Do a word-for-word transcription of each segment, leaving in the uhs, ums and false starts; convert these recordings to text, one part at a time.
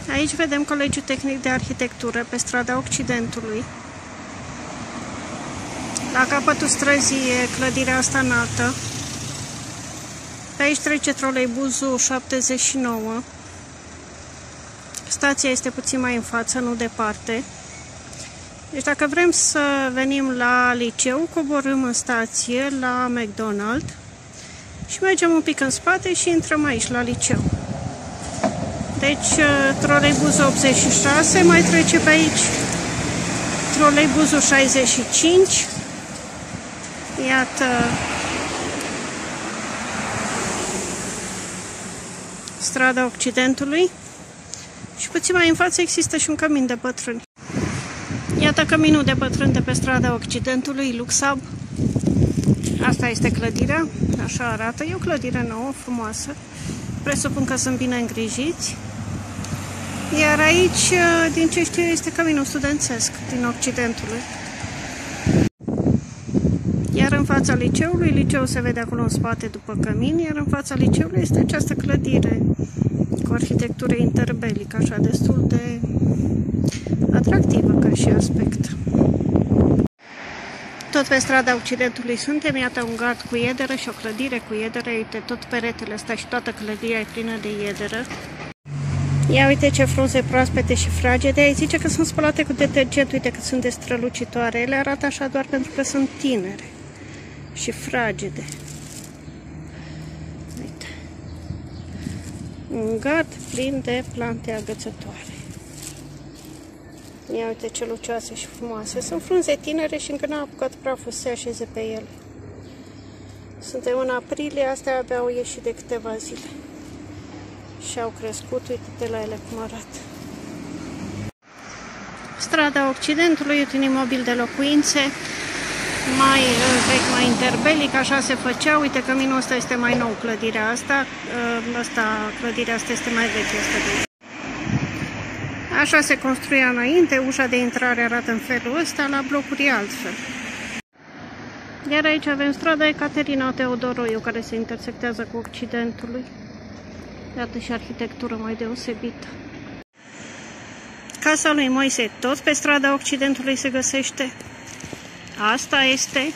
Aici vedem Colegiul Tehnic de Arhitectură pe strada Occidentului. La capătul străzii e clădirea asta înaltă. Pe aici trece troleibuzul șaptezeci și nouă. Stația este puțin mai în față, nu departe. Deci dacă vrem să venim la liceu, coborâm în stație la McDonald's și mergem un pic în spate și intrăm aici la liceu. Deci troleibuzul optzeci și șase mai trece pe aici, troleibuzul șaizeci și cinci. Iată strada Occidentului și puțin mai în față există și un cămin de bătrâni. Iată căminul de bătrâni de pe strada Occidentului, Luxab. Asta este clădirea, așa arată. E o clădire nouă, frumoasă. Presupun că sunt bine îngrijiți. Iar aici, din ce știu, este căminul studențesc din Occidentului. Iar în fața liceului, liceul se vede acolo în spate după cămin, iar în fața liceului este această clădire cu arhitectură interbelică, așa destul de atractivă ca și aspect. Tot pe strada Occidentului suntem, iată un gard cu iederă și o clădire cu iederă, uite tot peretele ăsta și toată clădirea e plină de iederă. Ia uite ce frunze proaspete și fragede, ai zice că sunt spălate cu detergent, uite cât sunt de strălucitoare, ele arată așa doar pentru că sunt tinere și fragede. Uite. Un gard plin de plante agățătoare. Ia uite ce lucioase și frumoase. Sunt frunze tinere și încă n-a apucat praful să se așeze pe ele. Suntem în aprilie, astea abia au ieșit de câteva zile. Și au crescut, uite-te la ele cum arată. Strada Occidentului e un imobil de locuințe, mai vechi, mai interbelic, așa se făcea. Uite, căminul ăsta este mai nou, clădirea asta. Asta, clădirea asta este mai veche. Asta de... Așa se construia înainte, ușa de intrare arată în felul ăsta, la blocuri altfel. Iar aici avem strada Ecaterina Teodoroiu, care se intersectează cu Occidentului. Iată și arhitectură mai deosebită. Casa lui Moise tot pe strada Occidentului se găsește. Asta este,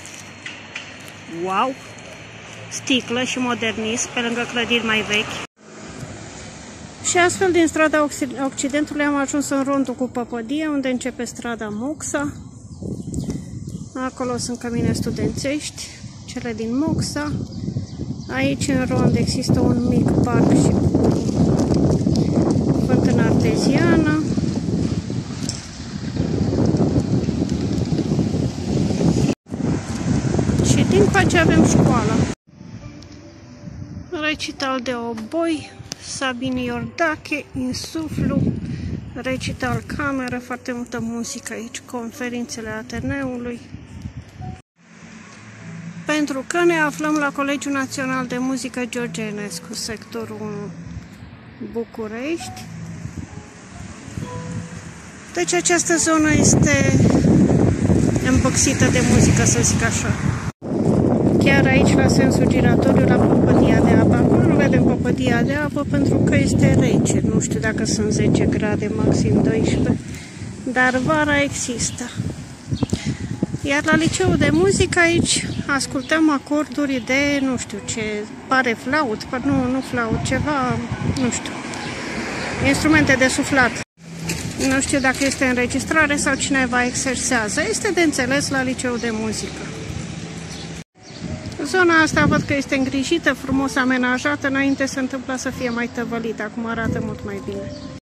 wow, sticlă și modernism pe lângă clădiri mai vechi. Și astfel din strada Occidentului am ajuns în rondul cu Păpădie, unde începe strada Moxa. Acolo sunt cămine studențești, cele din Moxa. Aici în rond există un mic parc și fântână arteziană. Și din face avem școala. Recital de oboi, Sabin Iordache, insuflu, recital cameră, foarte multă muzică aici, conferințele Ateneului. Pentru că ne aflăm la Colegiul Național de Muzică George Enescu, sectorul unu, București. Deci această zonă este îmbăxită de muzică, să zic așa. Chiar aici, la sensul giratoriu, la Păpădia de apă. Acum nu vedem Păpădia de apă pentru că este rece. Nu știu dacă sunt zece grade, maxim doisprezece, dar vara există. Iar la liceul de muzică aici ascultăm acorduri de, nu știu ce, pare flaut, nu, nu flaut, ceva, nu știu, instrumente de suflat. Nu știu dacă este înregistrare sau cineva exersează. Este de înțeles la liceul de muzică. Zona asta văd că este îngrijită, frumos amenajată, înainte se întâmpla să fie mai tăvălită, acum arată mult mai bine.